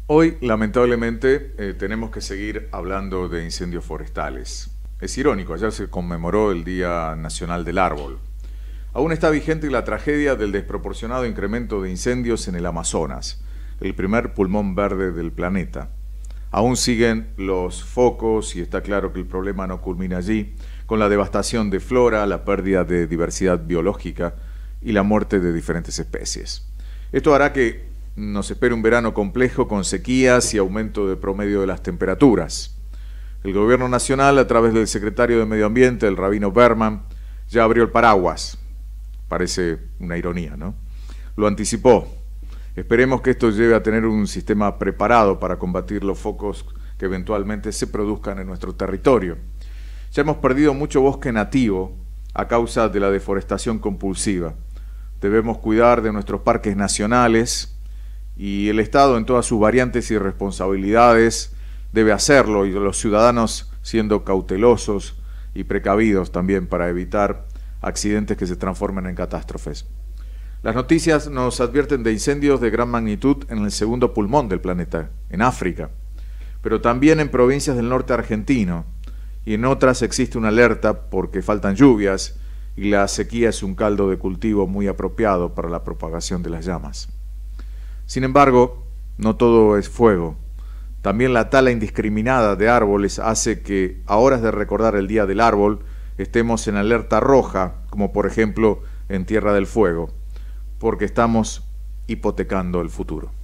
Hoy, lamentablemente, tenemos que seguir hablando de incendios forestales. Es irónico, ayer se conmemoró el Día Nacional del Árbol. Aún está vigente la tragedia del desproporcionado incremento de incendios en el Amazonas, el primer pulmón verde del planeta. Aún siguen los focos y está claro que el problema no culmina allí, con la devastación de flora, la pérdida de diversidad biológica y la muerte de diferentes especies. Esto hará que nos espere un verano complejo con sequías y aumento de promedio de las temperaturas. El gobierno nacional, a través del secretario de Medio Ambiente, el rabino Berman, ya abrió el paraguas. Parece una ironía, ¿no? Lo anticipó. Esperemos que esto lleve a tener un sistema preparado para combatir los focos que eventualmente se produzcan en nuestro territorio. Ya hemos perdido mucho bosque nativo a causa de la deforestación compulsiva. Debemos cuidar de nuestros parques nacionales y el Estado en todas sus variantes y responsabilidades debe hacerlo, y los ciudadanos siendo cautelosos y precavidos también para evitar accidentes que se transformen en catástrofes. Las noticias nos advierten de incendios de gran magnitud en el segundo pulmón del planeta, en África, pero también en provincias del norte argentino, y en otras existe una alerta porque faltan lluvias y la sequía es un caldo de cultivo muy apropiado para la propagación de las llamas. Sin embargo, no todo es fuego. También la tala indiscriminada de árboles hace que, a horas de recordar el Día del Árbol, estemos en alerta roja, como por ejemplo en Tierra del Fuego, porque estamos hipotecando el futuro.